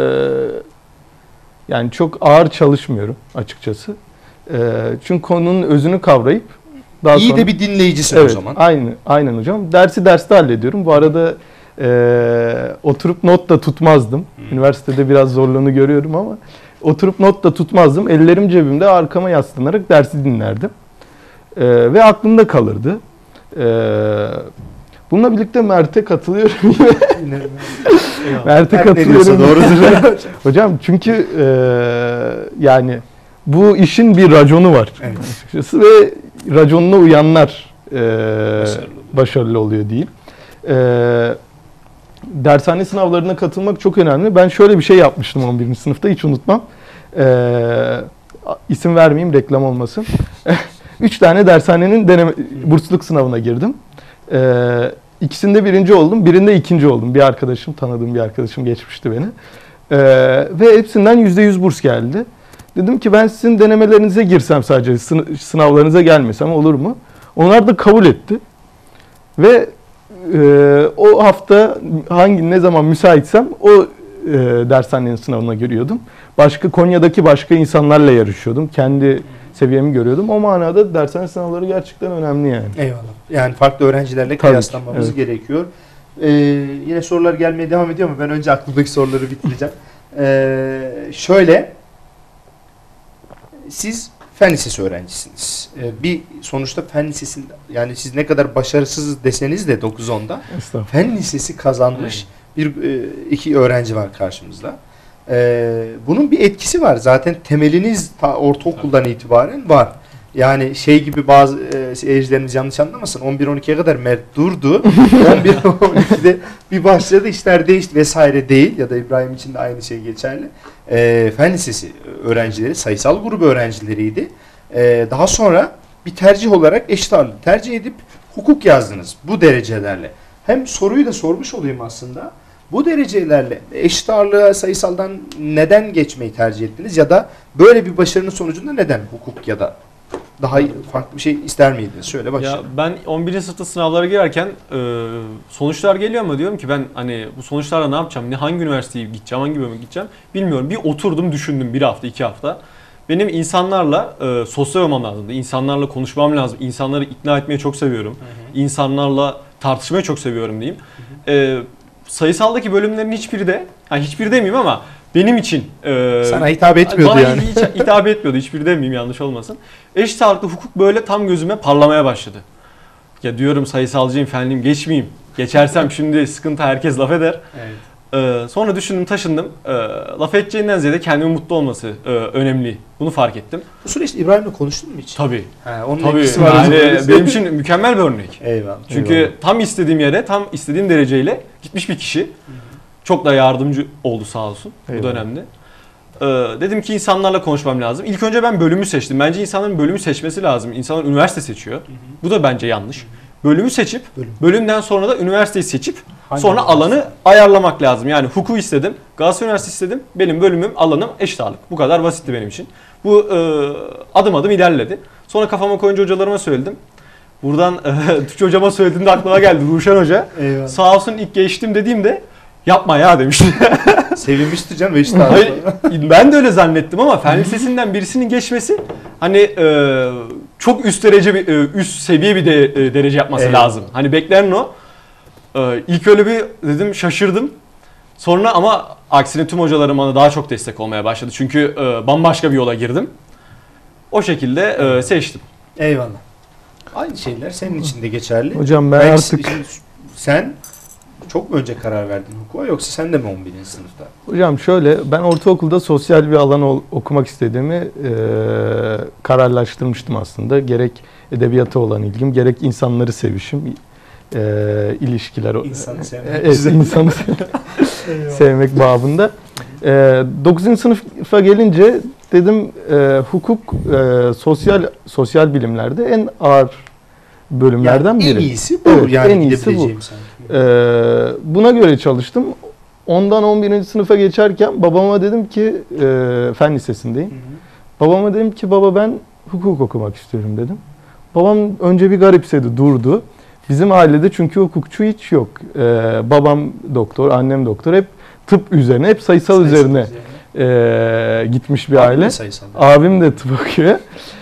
yani çok ağır çalışmıyorum açıkçası. E, çünkü konunun özünü kavrayıp daha İyi sonra... de bir dinleyicisin Evet, o zaman. Aynen, aynen hocam. Dersi derste hallediyorum. Bu arada e, oturup not da tutmazdım. Üniversitede biraz zorluğunu görüyorum ama oturup not da tutmazdım. Ellerim cebimde arkama yaslanarak dersi dinlerdim. E, ve aklımda kalırdı. E, bununla birlikte Mert'e katılıyorum. Yine- Mert'e Her ne diyorsa katılıyorum. doğrudur. Hocam çünkü e, yani bu işin bir raconu var Evet. açıkçası ve raconuna uyanlar Başarılı. başarılı oluyor diyeyim. E, dershane sınavlarına katılmak çok önemli. Ben şöyle bir şey yapmıştım on birinci sınıfta, hiç unutmam. E, isim vermeyeyim, reklam olmasın. Üç tane dershanenin deneme, bursluluk sınavına girdim. E, ikisinde birinci oldum, birinde ikinci oldum. Bir arkadaşım, tanıdığım bir arkadaşım geçmişti beni. E, ve hepsinden yüzde yüz burs geldi. Dedim ki ben sizin denemelerinize girsem, sadece sınavlarınıza gelmesem olur mu? Onlar da kabul etti. Ve e, o hafta hangi ne zaman müsaitsem o e, dershanenin sınavına giriyordum. Başka Konya'daki başka insanlarla yarışıyordum. Kendi seviyemi görüyordum. O manada dershane sınavları gerçekten önemli yani. Eyvallah. Yani farklı öğrencilerle Tabii kıyaslanmamız evet. gerekiyor. Ee, yine sorular gelmeye devam ediyor ama ben önce aklımdaki soruları bitireceğim. Ee, şöyle, siz fen lisesi öğrencisiniz. Ee, bir sonuçta fen lisesinde, yani siz ne kadar başarısız deseniz de dokuz onda fen lisesi kazanmış bir e, iki öğrenci var karşımızda. Ee, bunun bir etkisi var. Zaten temeliniz ta ortaokuldan itibaren var. Yani şey gibi, bazı e, seyircilerimiz yanlış anlamasın, on bir on ikiye kadar Mert durdu. on bir on ikide bir başladı, işler değişti vesaire değil. Ya da İbrahim için de aynı şey geçerli. E, fen lisesi öğrencileri, sayısal grubu öğrencileriydi. E, daha sonra bir tercih olarak eşit ağırlığı tercih edip hukuk yazdınız bu derecelerle. Hem soruyu da sormuş olayım aslında. Bu derecelerle eşit ağırlığa, sayısaldan neden geçmeyi tercih ettiniz? Ya da böyle bir başarının sonucunda neden hukuk ya da daha farklı bir şey ister miydiniz? Şöyle başlayalım. Ya ben on birinci sınıfta sınavlara girerken e, sonuçlar geliyor ama diyorum ki ben hani bu sonuçlarla ne yapacağım? Ne, hangi üniversiteye gideceğim? Hangi bölüme gideceğim? Bilmiyorum. Bir oturdum, düşündüm bir hafta, iki hafta. Benim insanlarla e, sosyal olmam lazımdı. İnsanlarla konuşmam lazım. İnsanları ikna etmeyi çok seviyorum. Hı hı. İnsanlarla tartışmayı çok seviyorum diyeyim. Hı hı. E, sayısaldaki bölümlerin hiçbiri de, yani hiçbiri demeyeyim ama benim için e, sana hitap etmiyordu bana yani. hiç hitap etmiyordu. Hiçbiri demeyeyim, yanlış olmasın. Eşit ağırlıklı hukuk böyle tam gözüme parlamaya başladı. Ya diyorum sayısalcıyım, fenliyim, geçmeyeyim. Geçersem şimdi sıkıntı, herkes laf eder. Evet. Ee, sonra düşündüm, taşındım. Ee, laf edeceğinden ziyade kendimin mutlu olması e, önemli. Bunu fark ettim. Bu süreçte İbrahim'le konuştun mu hiç? Tabii. Ha, onun Tabii. etkisi var. Yani benim için mükemmel bir örnek. Eyvallah. Çünkü Eyvallah. tam istediğim yere, tam istediğim dereceyle gitmiş bir kişi. Hı hı. Çok da yardımcı oldu sağ olsun. Eyvallah. Bu dönemde. Ee, dedim ki insanlarla konuşmam lazım. İlk önce ben bölümü seçtim. Bence insanların bölümü seçmesi lazım. İnsanlar üniversite seçiyor. Hı hı. Bu da bence yanlış. Hı hı. Bölümü seçip, Bölüm. bölümden sonra da üniversiteyi seçip hangi sonra alanı var? Ayarlamak lazım. Yani hukuku istedim, Galatasaray Üniversitesi istedim. Benim bölümüm, alanım eşit ağırlık. Bu kadar basitti benim için. Bu e, adım adım ilerledi. Sonra kafama koyunca hocalarıma söyledim. Buradan e, Türkçe hocama söylediğimde aklıma geldi Ruşen Hoca. Eyvallah. Sağ olsun, ilk geçtim dediğimde yapma ya demişti. Sevinmişti canım eşit ağırlık. Hayır, ben de öyle zannettim ama fen lisesinden birisinin geçmesi hani e, çok üst derece bir e, üst seviye bir de, e, derece yapması evet. lazım. Hani beklenen o. E, ilk öyle bir dedim, şaşırdım. Sonra ama aksine tüm hocalarım bana daha çok destek olmaya başladı. Çünkü e, bambaşka bir yola girdim. O şekilde e, seçtim. Eyvallah. Aynı şeyler senin için de geçerli. Hocam ben, ben artık sen çok mu önce karar verdin hukuka, yoksa sen de mi on birinci sınıfta? Hocam şöyle, ben ortaokulda sosyal bir alan okumak istediğimi e, kararlaştırmıştım aslında. Gerek edebiyata olan ilgim, gerek insanları sevişim, e, ilişkiler. İnsanı sevmek. Evet, insanı sevmek babında. E, dokuzuncu sınıfa gelince dedim e, hukuk e, sosyal sosyal bilimlerde en ağır bölümlerden yani biri. En iyisi bu. Evet, yani en iyisi bu. Ee, buna göre çalıştım. Ondan on birinci sınıfa geçerken babama dedim ki, e, fen lisesindeyim. Hı hı. Babama dedim ki baba ben hukuk okumak istiyorum dedim. Babam önce bir garipsedi, durdu. Bizim ailede çünkü hukukçu hiç yok. Ee, babam doktor, annem doktor, hep tıp üzerine, hep sayısal, sayısal üzerine, üzerine. E, gitmiş bir Abim aile. De sayısal, Abim de tıp okuyor.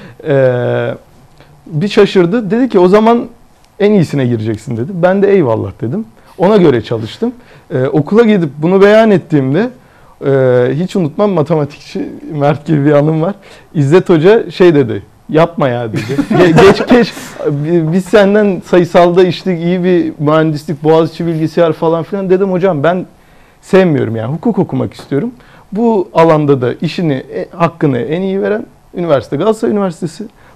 Ee, bir şaşırdı. Dedi ki o zaman en iyisine gireceksin dedi. Ben de eyvallah dedim. Ona göre çalıştım. Ee, okula gidip bunu beyan ettiğimde e, hiç unutmam, matematikçi Mert gibi bir anım var. İzzet Hoca şey dedi. Yapma ya dedi. Ge- geç geç. Biz senden sayısalda işte iyi bir mühendislik, Boğaziçi bilgisayar falan filan dedim. Hocam ben sevmiyorum yani. Hukuk okumak istiyorum. Bu alanda da işini, hakkını en iyi veren üniversite Galatasaray Üniversitesi.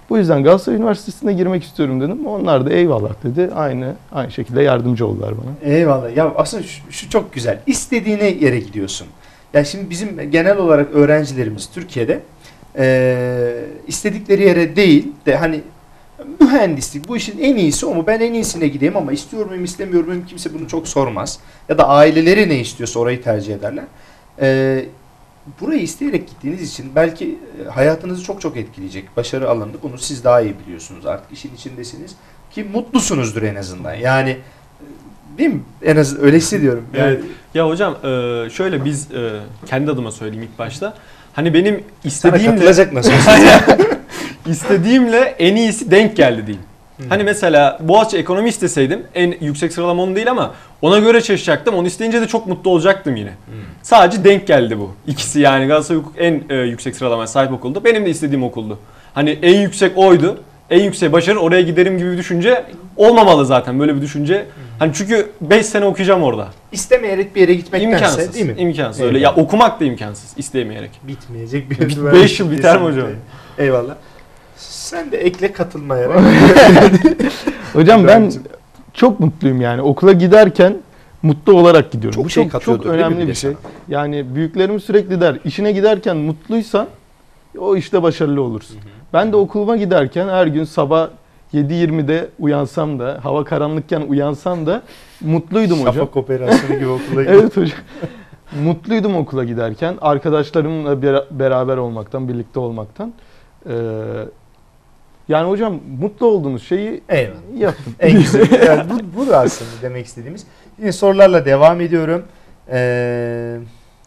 Bu yüzden Galatasaray Üniversitesi'ne girmek istiyorum dedim. Onlar da eyvallah dedi. Aynı aynı şekilde yardımcı oldular bana. Eyvallah. Ya aslında şu, şu çok güzel. İstediğine yere gidiyorsun. Ya şimdi bizim genel olarak öğrencilerimiz Türkiye'de e, istedikleri yere değil de hani mühendislik bu işin en iyisi o mu? Ben en iyisine gideyim ama istiyor muyum istemiyor muyum kimse bunu çok sormaz. Ya da aileleri ne istiyorsa orayı tercih ederler. E, burayı isteyerek gittiğiniz için belki hayatınızı çok çok etkileyecek başarı alanında bunu siz daha iyi biliyorsunuz artık işin içindesiniz ki mutlusunuzdur en azından. Yani değil mi? En az öyle hissediyorum. Yani, Evet. Ya hocam e, şöyle biz e, kendi adıma söyleyeyim ilk başta. Hani benim sana istediğimle katılacak nasıl? istediğimle en iyisi denk geldi diyeyim. Hmm. Hani mesela Boğaziçi ekonomi isteseydim en yüksek sıralama onun değil ama ona göre çalışacaktım. Onu isteyince de çok mutlu olacaktım yine. Hmm. Sadece denk geldi bu. İkisi yani Galatasaray Hukuk en e, yüksek sıralamaya sahip okuldu. Benim de istediğim okuldu. Hani en yüksek oydu. En yüksek başarı oraya giderim gibi bir düşünce olmamalı zaten böyle bir düşünce. Hani çünkü beş sene okuyacağım orada. İstemeyerek bir yere gitmektense İmkansız. değil mi? İmkansız Evet. öyle. Ya okumak da imkansız istemeyerek. Bitmeyecek bir Bit- üniversite beş yıl biter mi kesinlikle. hocam? Eyvallah. Sen de ekle katılmaya. Hocam ben Öğrencim. çok mutluyum yani. Okula giderken mutlu olarak gidiyorum. Çok Bu şey çok, katıyordur, çok değil mi önemli bir de bir şey. sana? Yani büyüklerimiz sürekli der, işine giderken mutluysan o işte başarılı olursun. Ben de okuluma giderken her gün sabah yedi yirmide uyansam da, hava karanlıkken uyansam da mutluydum hocam. Şafak operasyonu gibi okula Evet hocam. Mutluydum okula giderken. Arkadaşlarımla bera- beraber olmaktan, birlikte olmaktan. Ee, yani hocam mutlu olduğunuz şeyi Eyvallah. yapın. En güzel. Yani bu, bu da aslında demek istediğimiz. Yine sorularla devam ediyorum. Ee,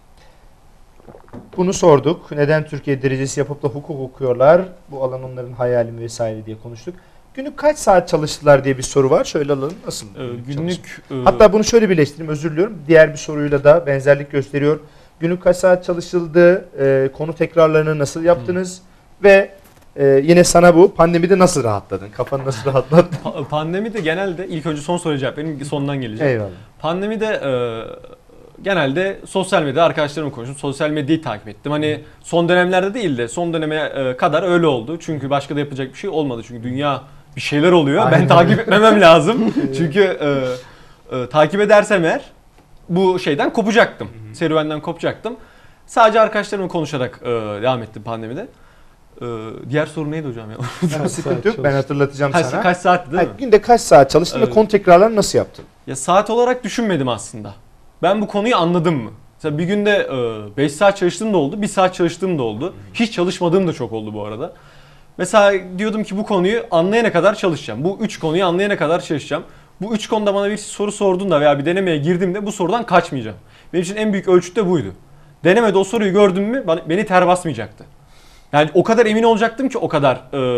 bunu sorduk. Neden Türkiye derecesi yapıp da hukuk okuyorlar? Bu alan onların hayali mi vesaire diye konuştuk. Günlük kaç saat çalıştılar diye bir soru var. Şöyle alalım. Nasıl? Ee, çalışma? günlük e, Hatta bunu şöyle birleştireyim. Özür diliyorum. Diğer bir soruyla da benzerlik gösteriyor. Günlük kaç saat çalışıldı? E, konu tekrarlarını nasıl yaptınız? Ve e, yine sana bu. Pandemide nasıl rahatladın? Kafanı nasıl rahatlattın? pa- pandemide genelde ilk önce son soruya cevap vereyim sondan geleceğim. Eyvallah. Pandemide e, genelde sosyal medyada arkadaşlarımla konuştum. Sosyal medyayı takip ettim. Hani son dönemlerde değil de son döneme e, kadar öyle oldu. Çünkü başka da yapacak bir şey olmadı. Çünkü dünya bir şeyler oluyor. Aynen. Ben takip etmemem lazım. Çünkü e, e, takip edersem eğer bu şeyden kopacaktım. Hı hı. Serüvenden kopacaktım. Sadece arkadaşlarımla konuşarak e, devam ettim pandemide. E, diğer soru neydi hocam ya? Yani sıkıntı yok. Ben hatırlatacağım Kaç, sana. kaç saatti değil Hayır, mi? günde kaç saat çalıştın ve Evet. konu tekrarlarını nasıl yaptın? Ya saat olarak düşünmedim aslında. Ben bu konuyu anladım mı? Mesela bir günde beş saat çalıştığım da oldu, bir saat çalıştığım da oldu. Hiç çalışmadığım da çok oldu bu arada. Mesela diyordum ki bu konuyu anlayana kadar çalışacağım. Bu üç konuyu anlayana kadar çalışacağım. Bu üç konuda bana bir soru sorduğunda veya bir denemeye girdiğimde bu sorudan kaçmayacağım. Benim için en büyük ölçüt de buydu. Denemede o soruyu gördüm mü bana- beni ter basmayacaktı. Yani o kadar emin olacaktım ki o kadar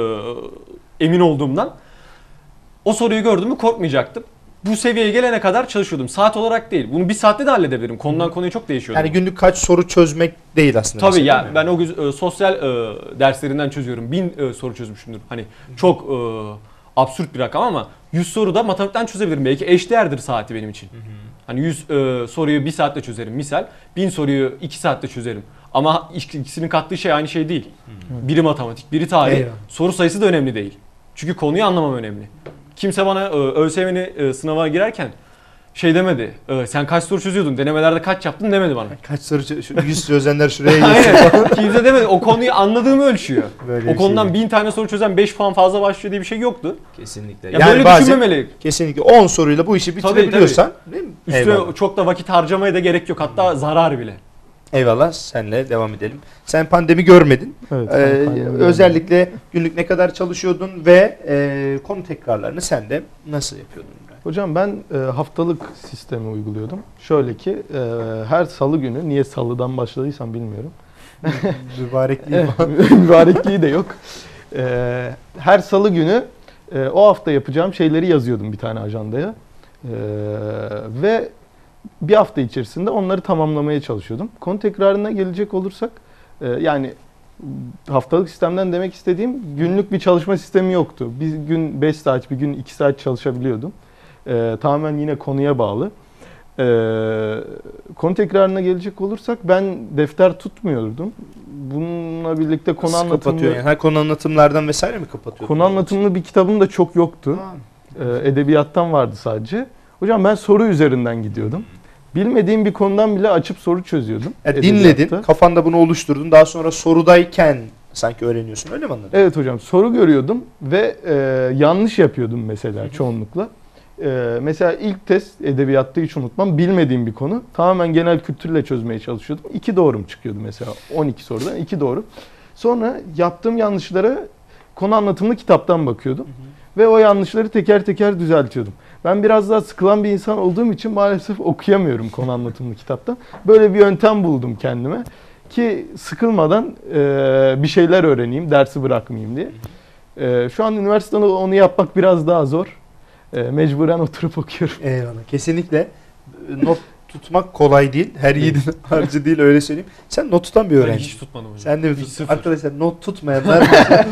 e, emin olduğumdan. O soruyu gördüm mü korkmayacaktım. Bu seviyeye gelene kadar çalışıyordum. Saat olarak değil. Bunu bir saatte de halledebilirim. Konudan konuya çok değişiyordu. Yani günlük kaç soru çözmek değil aslında. Tabii mesela, ya değil mi? ben o gün e, sosyal e, derslerinden çözüyorum. Bin e, soru çözmüşümdür. Hani çok e, absürt bir rakam ama yüz soru da matematikten çözebilirim. Belki eşdeğerdir saati benim için. Hı hı. Hani yüz e, soruyu bir saatte çözerim misal. bin soruyu iki saatte çözerim. Ama ik- ikisinin kattığı şey aynı şey değil. Biri matematik, biri tarih. Eyvallah. Soru sayısı da önemli değil. Çünkü konuyu anlamam önemli. Kimse bana e, ÖSYM'ni e, sınava girerken şey demedi. E, sen kaç soru çözüyordun? Denemelerde kaç yaptın demedi bana. Kaç soru çö- şu yüz çözenler şuraya geçsin. Aynen. Kimse demedi. O konuyu anladığımı ölçüyor. Böyle O bir konudan şey. bin tane soru çözen beş puan fazla başlıyor diye bir şey yoktu. Kesinlikle. Ya yani böyle bazen düşünmemeli. kesinlikle on soruyla bu işi bitirebiliyorsan değil mi? Üstüne Eyvallah. çok da vakit harcamaya da gerek yok. Hatta zarar bile. Eyvallah. Senle devam edelim. Sen pandemi görmedin. Evet, Ee, ben pandemi özellikle günlük ne kadar çalışıyordun ve e, konu tekrarlarını sen de nasıl yapıyordun? Hocam ben e, haftalık sistemi uyguluyordum. Şöyle ki e, her salı günü, niye salıdan başladıysam bilmiyorum. Mübarekliği Evet, mübarekliği de yok. E, her salı günü e, o hafta yapacağım şeyleri yazıyordum bir tane ajandaya. E, ve bir hafta içerisinde onları tamamlamaya çalışıyordum. Konu tekrarına gelecek olursak e, yani haftalık sistemden demek istediğim günlük bir çalışma sistemi yoktu. Bir gün beş saat, bir gün iki saat çalışabiliyordum. Ee, tamamen yine konuya bağlı. Ee, konu tekrarına gelecek olursak ben defter tutmuyordum. Bununla birlikte konu Nasıl kapatıyor anlatımlı, yani? Her konu anlatımlardan vesaire mi kapatıyor? konu anlatımlı bir kitabım da çok yoktu. Ha. Ee, edebiyattan vardı sadece. Hocam ben soru üzerinden gidiyordum. Bilmediğim bir konudan bile açıp soru çözüyordum. Yani dinledin, edebiyatta. kafanda bunu oluşturdun. Daha sonra sorudayken sanki öğreniyorsun. Öyle mi anladın? Evet hocam, soru görüyordum ve e, yanlış yapıyordum mesela çoğunlukla. E, mesela ilk test edebiyatta hiç unutmam, bilmediğim bir konu. Tamamen genel kültürle çözmeye çalışıyordum. İki doğrum çıkıyordu mesela, on iki sorudan iki doğru. Sonra yaptığım yanlışlara konu anlatımlı kitaptan bakıyordum. Ve o yanlışları teker teker düzeltiyordum. Ben biraz daha sıkılan bir insan olduğum için maalesef okuyamıyorum konu anlatımlı kitaptan. Böyle bir yöntem buldum kendime ki sıkılmadan e, bir şeyler öğreneyim, dersi bırakmayayım diye. E, şu an üniversitede onu yapmak biraz daha zor. E, mecburen oturup okuyorum. Eyvallah. Kesinlikle not tutmak kolay değil. Her yiğidin harcı değil, öyle söyleyeyim. Sen not tutan bir Ben öğrenci. hiç tutmadım hocam. Sen de mi Hiç tut- sıfır. Arkadaşlar not tutmayanlar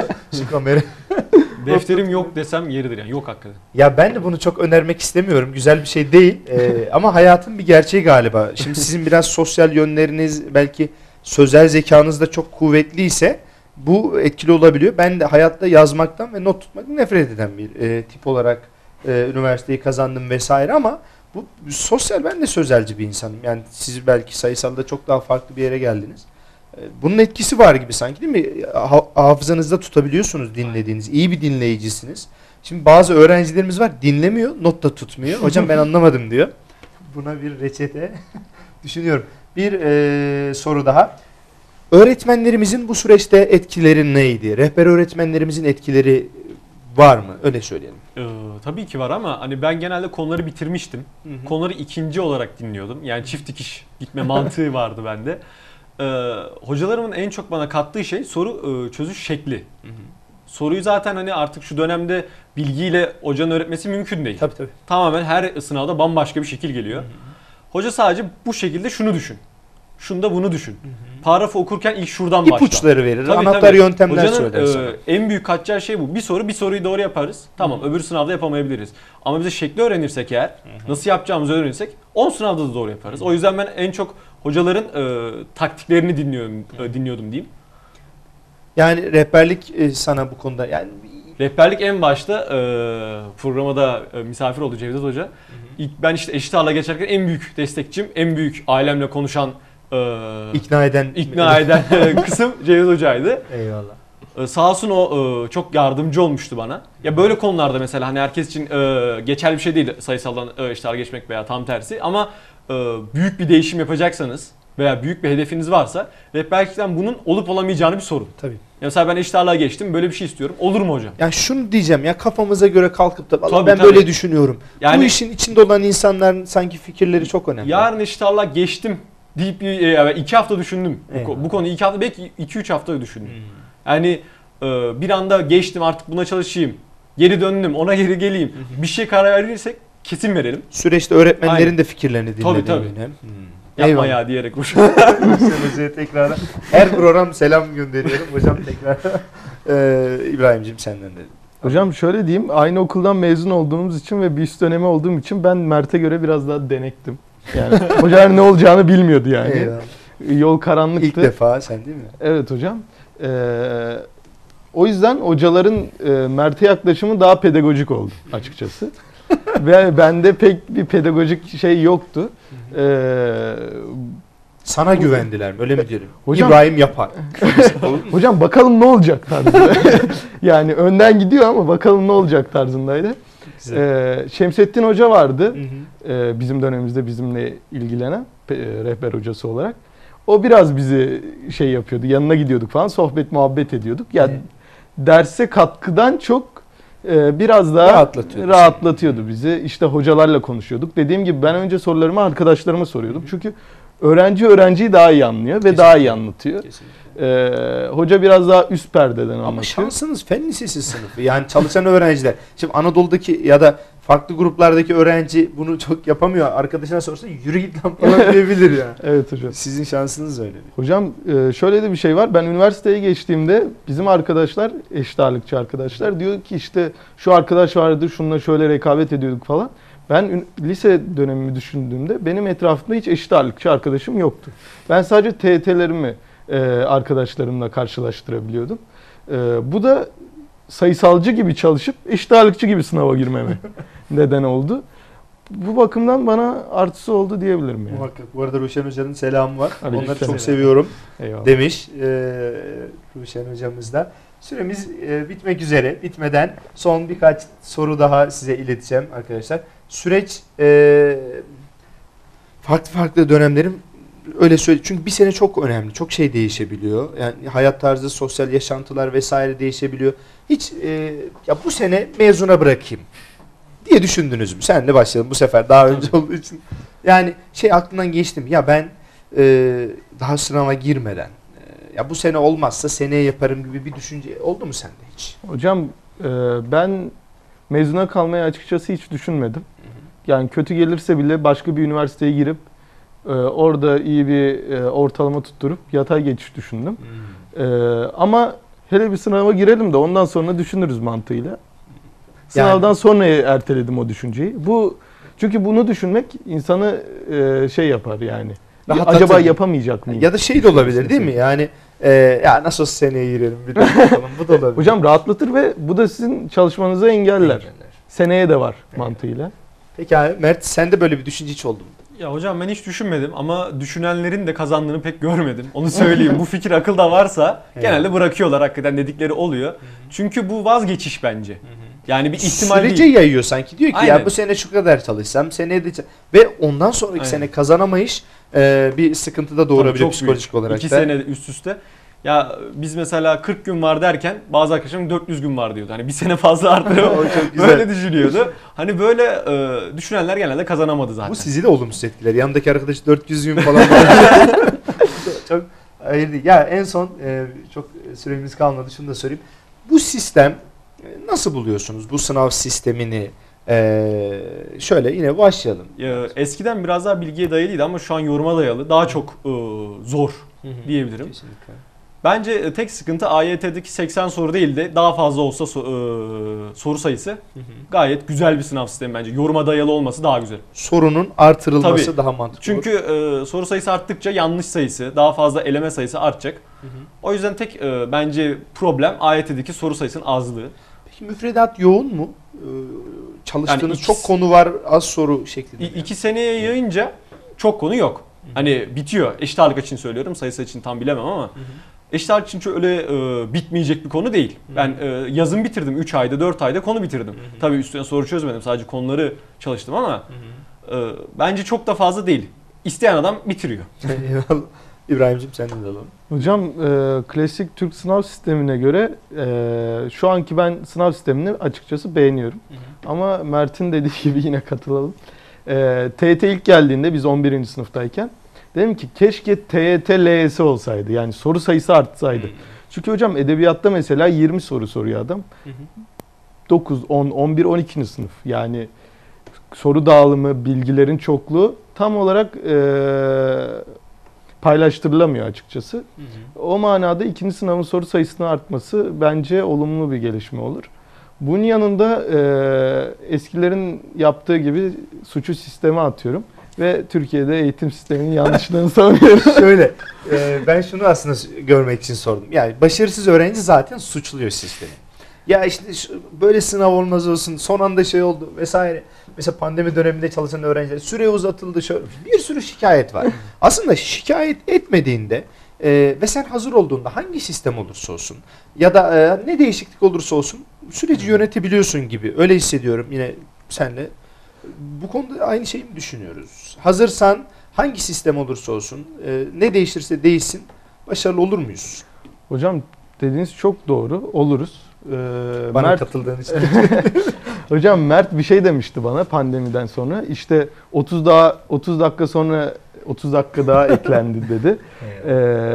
şu kamera. Defterim yok desem yeridir yani. Yok hakikaten. Ya ben de bunu çok önermek istemiyorum. Güzel bir şey değil. Ee, ama hayatın bir gerçeği galiba. Şimdi sizin biraz sosyal yönleriniz, belki sözel zekanız da çok kuvvetliyse bu etkili olabiliyor. Ben de hayatta yazmaktan ve not tutmaktan nefret eden bir e, tip olarak e, üniversiteyi kazandım vesaire, ama bu sosyal, ben de sözelci bir insanım. Yani siz belki sayısalda çok daha farklı bir yere geldiniz. E, bunun etkisi var gibi sanki, değil mi? Ha- hafızanızda tutabiliyorsunuz dinlediğiniz. İyi bir dinleyicisiniz. Şimdi bazı öğrencilerimiz var, dinlemiyor, not da tutmuyor. Hocam ben anlamadım diyor. Buna bir reçete düşünüyorum. Bir e, soru daha. Öğretmenlerimizin bu süreçte etkileri neydi? Rehber öğretmenlerimizin etkileri var mı? Öyle söyleyelim. Ee, tabii ki var ama hani ben genelde konuları bitirmiştim. Hı hı. Konuları ikinci olarak dinliyordum. Yani çift dikiş gitme mantığı vardı bende. Ee, hocalarımın en çok bana kattığı şey soru e, çözüş şekli. Hı hı. Soruyu zaten hani artık şu dönemde bilgiyle hocanın öğretmesi mümkün değil. Tabii tabii. Tamamen her sınavda bambaşka bir şekil geliyor. Hoca sadece bu şekilde şunu düşün. Şunda bunu düşün. Paragrafı okurken ilk şuradan başla. İpuçları verir, Tabii, anahtar tabii. yöntemler Hocanın söyler sana. e, en büyük kaçacağı şey bu. Bir soru bir soruyu doğru yaparız. Tamam, öbür sınavda yapamayabiliriz. Ama bize şekli öğrenirsek eğer, nasıl yapacağımızı öğrenirsek on sınavda da doğru yaparız. O yüzden ben en çok hocaların e, taktiklerini dinliyorum, e, dinliyordum diyeyim. Yani rehberlik e, sana bu konuda, yani Rehberlik en başta e, programa da e, misafir oldu Cevdet Hoca. İlk ben işte eşit ağırlığa geçerken en büyük destekçim, en büyük ailemle konuşan, e, ikna eden ikna eden e, kısım Cevdet Hoca'ydı. Eyvallah. Ee, Sağ olsun o e, çok yardımcı olmuştu bana. Ya böyle konularda mesela hani herkes için e, geçerli bir şey değil sayısaldan e, eşit ağırlığa geçmek veya tam tersi, ama e, büyük bir değişim yapacaksanız veya büyük bir hedefiniz varsa rehberlikten bunun olup olamayacağını bir sorun. Tabii. Ya mesela ben eşit ağırlığa geçtim, böyle bir şey istiyorum. Olur mu hocam? Yani şunu diyeceğim ya, kafamıza göre kalkıp da "Vallahi Tabii, ben tabii. böyle düşünüyorum." Yani bu işin içinde olan insanların sanki fikirleri çok önemli. yarın eşit ağırlığa geçtim deyip e, iki hafta düşündüm. Bu, Eyvallah. ko- bu konuyu iki hafta, belki iki üç hafta düşündüm. Yani e, bir anda geçtim, artık buna çalışayım. Geri döndüm, ona geri geleyim. Bir şey karar verirsek kesin verelim. Süreçte öğretmenlerin Aynen. de fikirlerini dinlediğin. Tabii, tabii. önemli. Hmm. Yapma Eyvallah. ya diyerek koş. Hocaya tekrardan. Her program selam gönderiyorum. Hocam tekrar. Ee, İbrahim'cim senden de. Hocam şöyle diyeyim, aynı okuldan mezun olduğumuz için ve bir üst dönemi olduğum için ben Mert'e göre biraz daha denektim. Yani hocalar ne olacağını bilmiyordu yani. Eyvallah. Yol karanlıktı. İlk defa sen değil mi? Evet hocam. Ee, o yüzden hocaların e, Mert'e yaklaşımı daha pedagojik oldu açıkçası. Ve bende pek bir pedagojik şey yoktu. Ee, Sana güvendiler mi? Öyle mi diyelim? Hocam- İbrahim yapar. hocam bakalım ne olacak tarzında. Yani önden gidiyor ama bakalım ne olacak tarzındaydı. Güzel. Ee, Şemsettin Hoca vardı. Hı hı. Ee, bizim dönemimizde bizimle ilgilenen pe- rehber hocası olarak. O biraz bizi şey yapıyordu. Yanına gidiyorduk falan, sohbet muhabbet ediyorduk. Ya Evet. derse katkıdan çok e, biraz daha Rahatlatıyordu rahatlatıyordu bizi. İşte hocalarla konuşuyorduk. Dediğim gibi ben önce sorularımı arkadaşlarıma soruyordum. Çünkü öğrenci öğrenciyi daha iyi anlıyor ve Kesinlikle. daha iyi anlatıyor. Kesinlikle. Ee, hoca biraz daha üst perdeden anlatıyor. Ama şansınız fen lisesi sınıfı. Yani çalışan öğrenciler. Şimdi Anadolu'daki ya da farklı gruplardaki öğrenci bunu çok yapamıyor. Arkadaşına sorsa yürü git lan falan diyebilir ya. Evet hocam. Sizin şansınız öyle. Hocam e, şöyle de bir şey var. Ben üniversiteye geçtiğimde bizim arkadaşlar, eşit ağırlıkçı arkadaşlar diyor ki işte şu arkadaş vardı, şununla şöyle rekabet ediyorduk falan. Ben ün- lise dönemimi düşündüğümde benim etrafımda hiç eşit ağırlıkçı arkadaşım yoktu. Ben sadece T Y T'lerimi e, arkadaşlarımla karşılaştırabiliyordum. E, bu da sayısalcı gibi çalışıp eşit ağırlıkçı gibi sınava girmeme neden oldu. Bu bakımdan bana artısı oldu diyebilirim yani. Muhakkak. Bu arada Ruşen Hoca'nın selamı var. Aleyküm Onları selam. çok seviyorum Eyvallah. demiş e, Ruşen Hocamız da. Süremiz e, bitmek üzere. Bitmeden son birkaç soru daha size ileteceğim arkadaşlar. Süreç e, farklı farklı dönemlerim öyle söyle. Çünkü bir sene çok önemli. Çok şey değişebiliyor. Yani hayat tarzı, sosyal yaşantılar vesaire değişebiliyor. Hiç e, ya bu sene mezuna bırakayım diye düşündünüz mü? Senle başlayalım bu sefer daha önce olduğu için. Yani şey aklından geçti mi? Ya ben e, daha sınava girmeden e, ya bu sene olmazsa seneye yaparım gibi bir düşünce oldu mu sende hiç? Hocam e, ben mezuna kalmayı açıkçası hiç düşünmedim. Yani kötü gelirse bile başka bir üniversiteye girip e, orada iyi bir e, ortalama tutturup yatay geçiş düşündüm. E, ama hele bir sınava girelim de ondan sonra düşünürüz mantığıyla. Sınavdan Yani- sonra erteledim o düşünceyi. Bu çünkü bunu düşünmek insanı e, şey yapar yani. Rahatlatır. Acaba yapamayacak mıyım? Ya da şey de olabilir değil mi? Yani e, ya nasıl olsa seneye girelim bir de bakalım. Bu da olabilir. Hocam rahatlatır ve bu da sizin çalışmanızı engeller. Seneye de var mantığıyla. Peki abi Mert sende böyle bir düşünce hiç oldu mu? Ya hocam ben hiç düşünmedim ama düşünenlerin de kazandığını pek görmedim. Onu söyleyeyim. Bu fikir akılda varsa genelde bırakıyorlar, hakikaten dedikleri oluyor. Çünkü bu vazgeçiş bence. Yani bir ihtimal Sürece değil. yayıyor sanki. Diyor ki Aynen. ya bu sene şu kadar çalışsam seneye de ç- ve ondan sonraki Aynen. sene kazanamayış e, bir sıkıntı da doğurabilir Tabii çok psikolojik büyük. olarak İki da. sene üst üste. Ya biz mesela kırk gün var derken bazı arkadaşlarım dört yüz gün var diyordu. Hani bir sene fazla arttırıp O çok güzel. böyle düşünüyordu. Hani böyle e, düşünenler genelde kazanamadı zaten. Bu sizi de olumsuz etkiler. Yanındaki arkadaş dört yüz gün falan. Çok hayır değil. Ya en son e, çok süremiz kalmadı. Şunu da söyleyeyim. Bu sistem e, nasıl buluyorsunuz? Bu sınav sistemini e, şöyle yine başlayalım. Ya, eskiden biraz daha bilgiye dayalıydı ama şu an yoruma dayalı. Daha çok e, zor diyebilirim. Kesinlikle. Bence e, tek sıkıntı A Y T'deki seksen soru değil de daha fazla olsa so- e, soru sayısı. Gayet güzel bir sınav sistemi bence. Yoruma dayalı olması daha güzel. Sorunun artırılması Tabii. daha mantıklı. Çünkü e, soru sayısı arttıkça yanlış sayısı, daha fazla eleme sayısı artacak. Hı hı. O yüzden tek e, bence problem A Y T'deki soru sayısının azlığı. Peki müfredat yoğun mu? Ee, çalıştığınız Yani iki- çok konu var, az soru şeklinde. İ- mi? iki seneye yayınca çok konu yok. Hani bitiyor. Eşit ağırlık için söylüyorum. Sayısı için tam bilemem ama. Eşit ağırlık için öyle e, bitmeyecek bir konu değil. Ben e, yazın bitirdim. üç ayda, dört ayda konu bitirdim. Tabii üstüne soru çözmedim. Sadece konuları çalıştım ama e, bence çok da fazla değil. İsteyen adam bitiriyor. Eyvallah. İbrahim'cim sen de alalım. Hocam e, klasik Türk sınav sistemine göre e, şu anki ben sınav sistemini açıkçası beğeniyorum. Ama Mert'in dediği gibi yine katılalım. E, T Y T ilk geldiğinde biz on birinci sınıftayken dedim ki keşke T Y T L Y S olsaydı. Yani soru sayısı artsaydı. Çünkü hocam edebiyatta mesela yirmi soru soruyor adam. dokuz, on, on bir, on ikinci sınıf. Yani soru dağılımı, bilgilerin çokluğu tam olarak e, paylaştırılamıyor açıkçası. O manada ikinci sınavın soru sayısının artması bence olumlu bir gelişme olur. Bunun yanında e, eskilerin yaptığı gibi suçu sisteme atıyorum ve Türkiye'de eğitim sisteminin yanlışlığını savunuyorum. Şöyle, e, ben şunu aslında görmek için sordum. Yani başarısız öğrenci zaten suçluyor sistemi. Ya işte şu, böyle sınav olmaz olsun, son anda şey oldu vesaire. Mesela pandemi döneminde çalışan öğrenciler süre uzatıldı, şöyle bir sürü şikayet var. Aslında şikayet etmediğinde e, ve sen hazır olduğunda hangi sistem olursa olsun ya da e, ne değişiklik olursa olsun süreci yönetebiliyorsun gibi. Öyle hissediyorum yine senle. Bu konuda aynı şeyi mi düşünüyoruz? Hazırsan hangi sistem olursa olsun, e, ne değişirse değişsin başarılı olur muyuz? Hocam dediğiniz çok doğru. Oluruz. Ee, Bana Mert, katıldığın için. hocam Mert bir şey demişti bana pandemiden sonra. İşte otuz daha otuz dakika sonra otuz dakika daha eklendi dedi. Ee,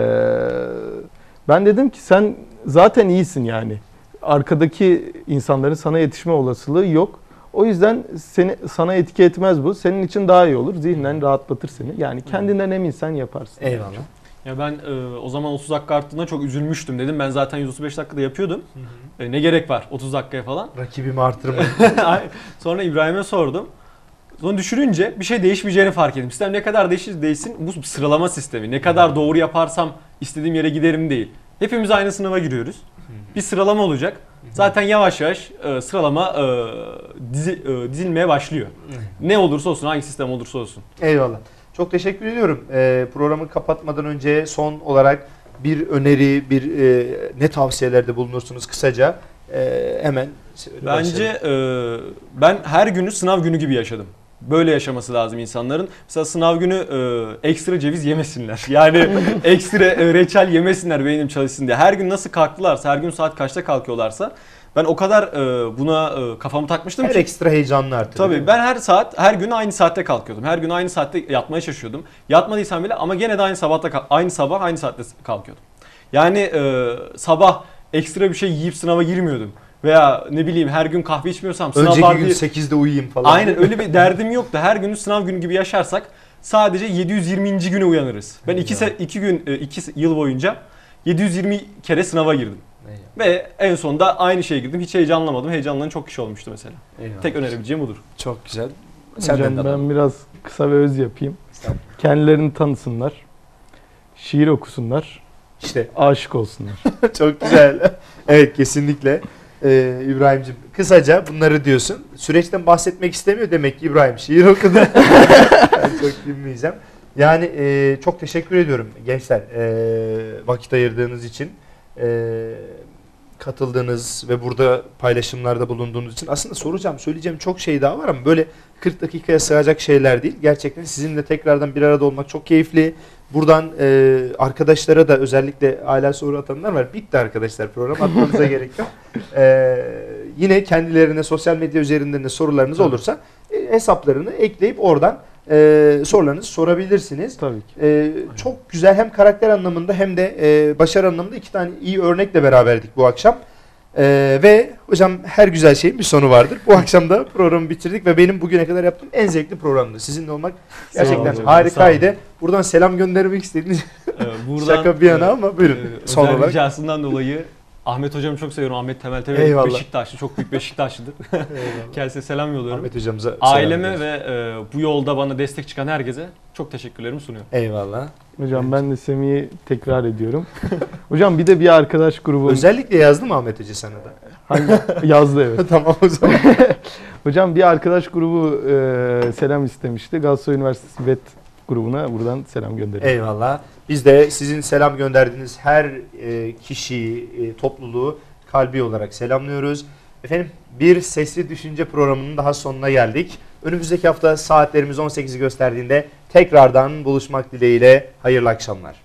ben dedim ki sen zaten iyisin yani. Arkadaki insanların sana yetişme olasılığı yok. O yüzden seni sana etki etmez bu. Senin için daha iyi olur. Zihnen rahatlatır seni. Yani kendinden eminsen yaparsın. Eyvallah. Ya ben e, o zaman otuz dakika arttığında çok üzülmüştüm dedim. Ben zaten yüz otuz beş dakikada yapıyordum. E, ne gerek var otuz dakikaya falan. Rakibimi artırma. Sonra İbrahim'e sordum. Sonra düşürünce bir şey değişmeyeceğini fark ettim. Sistem ne kadar değişir değişsin bu sıralama sistemi. Ne kadar doğru yaparsam istediğim yere giderim değil. Hepimiz aynı sınava giriyoruz. Bir sıralama olacak. Zaten yavaş yavaş e, sıralama e, dizi, e, dizilmeye başlıyor. Ne olursa olsun, hangi sistem olursa olsun. Eyvallah. Çok teşekkür ediyorum. Ee, programı kapatmadan önce son olarak bir öneri, bir e, ne tavsiyelerde bulunursunuz kısaca? E, hemen Bence e, ben her günü sınav günü gibi yaşadım. Böyle yaşaması lazım insanların. Mesela sınav günü e, ekstra ceviz yemesinler. Yani ekstra e, reçel yemesinler beynim çalışsın diye. Her gün nasıl kalktılarsa, her gün saat kaçta kalkıyorlarsa ben o kadar e, buna e, kafamı takmıştım her ki. ekstra heyecanlı artık. Tabii ben her saat, her gün aynı saatte kalkıyordum. Her gün aynı saatte yatmaya çalışıyordum. Yatmadıysam bile ama gene de aynı sabahta aynı sabah aynı saatte kalkıyordum. Yani e, sabah ekstra bir şey yiyip sınava girmiyordum. Veya ne bileyim her gün kahve içmiyorsam sınav önceki var gün diye... sekizde uyuyayım falan. Aynen öyle bir derdim yok da her günü sınav günü gibi yaşarsak sadece yedi yüz yirminci güne uyanırız. Ben iki, se- iki gün iki yıl boyunca yedi yüz yirmi kere sınava girdim. Eyvallah. Ve en sonunda aynı şeye girdim. Hiç heyecanlamadım. Heyecanlanan çok kişi olmuştu mesela. Eyvallah. Tek önerebileceğim budur. Çok güzel. Hocam ben biraz kısa ve öz yapayım. Kendilerini tanısınlar. Şiir okusunlar. İşte aşık olsunlar. Çok güzel. Evet, kesinlikle. Ee, İbrahim'cim kısaca bunları diyorsun. Süreçten bahsetmek istemiyor demek ki İbrahim. Şiir okudu. Ben çok bilmeyeceğim. Yani e, çok teşekkür ediyorum gençler. E, vakit ayırdığınız için. E, katıldığınız ve burada paylaşımlarda bulunduğunuz için. Aslında soracağım, söyleyeceğim çok şey daha var ama böyle kırk dakikaya sığacak şeyler değil. Gerçekten sizinle tekrardan bir arada olmak çok keyifli. Buradan e, arkadaşlara da özellikle hala soru atanlar var. Bitti arkadaşlar, program atmanıza gerek yok. E, yine kendilerine sosyal medya üzerinden de sorularınız Tabii. olursa e, hesaplarını ekleyip oradan e, sorularınızı sorabilirsiniz. Tabii ki. E, çok güzel, hem karakter anlamında hem de e, başarı anlamında iki tane iyi örnekle beraberdik bu akşam. Ee, ve hocam her güzel şeyin bir sonu vardır. Bu akşam da programı bitirdik ve benim bugüne kadar yaptığım en zevkli programdı. Sizinle olmak gerçekten olun, harikaydı. Buradan selam göndermek istediğiniz Ee, buradan, şaka bir yana ama buyurun. E, son özel olarak. ricasından dolayı Ahmet hocamı çok seviyorum. Ahmet Temel Temel Eyvallah. Beşiktaşlı, çok büyük Beşiktaşlıdır. Kendisine selam yolluyorum. Ahmet hocamıza selam Aileme ve ediyoruz. e, bu yolda bana destek çıkan herkese çok teşekkürlerimi sunuyorum. Eyvallah. Hocam ben de Semih'i tekrar ediyorum. Hocam bir de bir arkadaş grubu Özellikle yazdı mı Ahmet Hoca sana da? hangi yazdı evet. Tamam o zaman. Hocam bir arkadaş grubu e, selam istemişti. Galatasaray Üniversitesi Bet grubuna buradan selam gönderiyorum. Eyvallah. Biz de sizin selam gönderdiğiniz her e, kişiyi, e, topluluğu kalbi olarak selamlıyoruz. Efendim, bir Sesli Düşünce programının daha sonuna geldik. Önümüzdeki hafta saatlerimiz on sekizi gösterdiğinde tekrardan buluşmak dileğiyle hayırlı akşamlar.